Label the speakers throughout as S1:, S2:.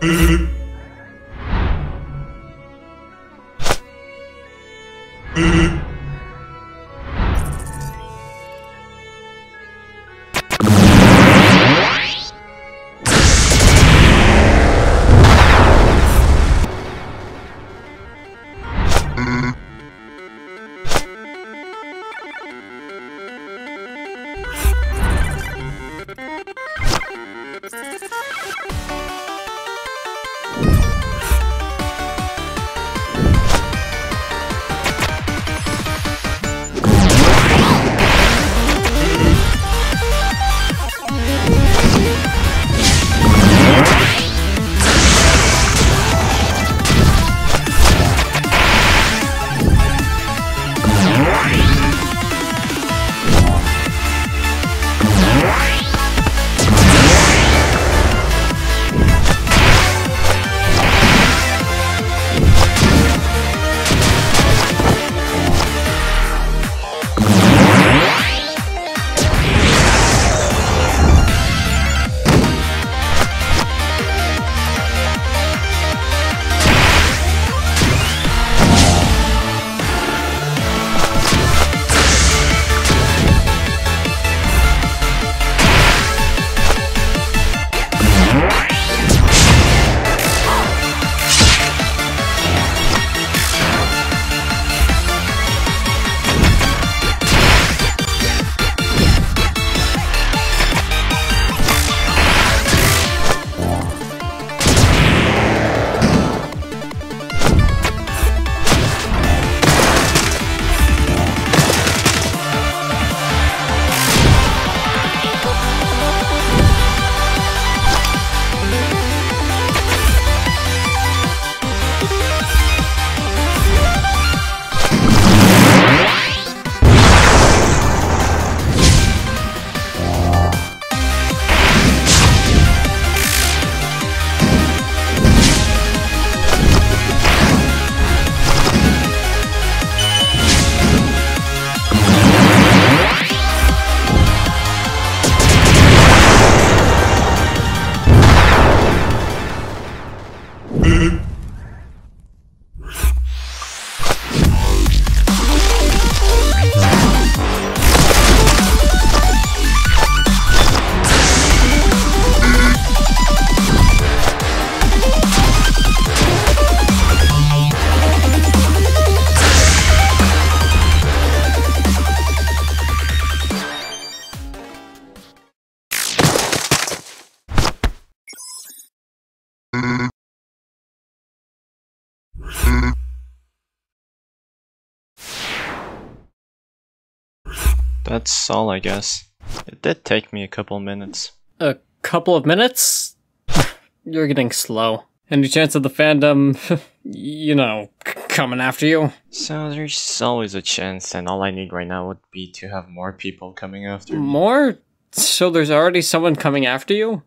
S1: That's all, I guess. It did take me a couple minutes.
S2: A couple of minutes? You're getting slow. Any chance of the fandom, you know, coming after you?
S1: So there's always a chance, and all I need right now would be to have more people coming after me.
S2: More? So there's already someone coming after you?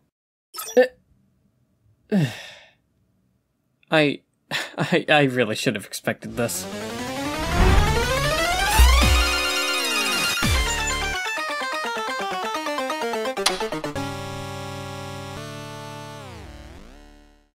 S2: I really should have expected this.